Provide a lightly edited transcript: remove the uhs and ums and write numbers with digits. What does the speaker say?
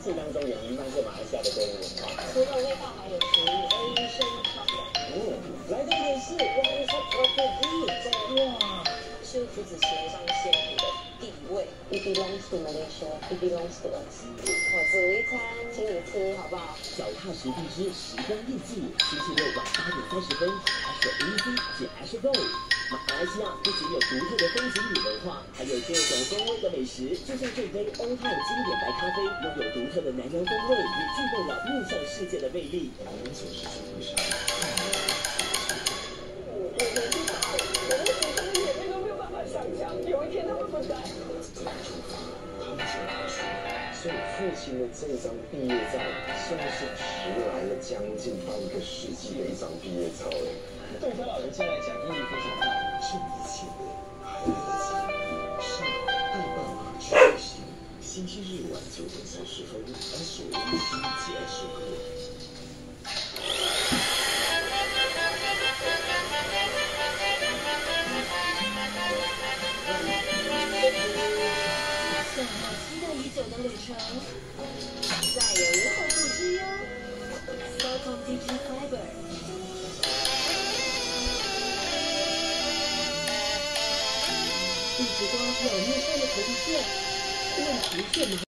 数当中也弥漫着马来西亚的购物文化。 除了味道，还有食物 A 生汤。 来到的是晚上哇，是福子协商鲜乳的地位。It belongs to Malaysia. It belongs to us. 我煮一餐，请你吃，好不好？ 脚踏实地之时光印记，星期六晚8点30分，Astro Easy 及 Astro Go。马来西亚不仅有独特的风景与文化，还有各种风味的美食。就像这杯欧泰经典白咖啡，拥有独特的南洋风味，也具备了面向世界的魅力。我们所是怎么回事？ 我年纪大了，我连祖宗的眼泪都没有办法想象，有一天他们不在。 他们说他说，所以父亲的这张毕业照，算是迟来了将近半个世纪的一张毕业照了。对他老人家来讲，意义非常大。这一切还来得及，上带爸妈去旅行。星期日晚9点30分，Astro Easy 及 Astro Go。 向往期待已久的旅程，再也无后顾之忧。Cellcom DG Fiber。一直光表面上的头皮屑，问题却麻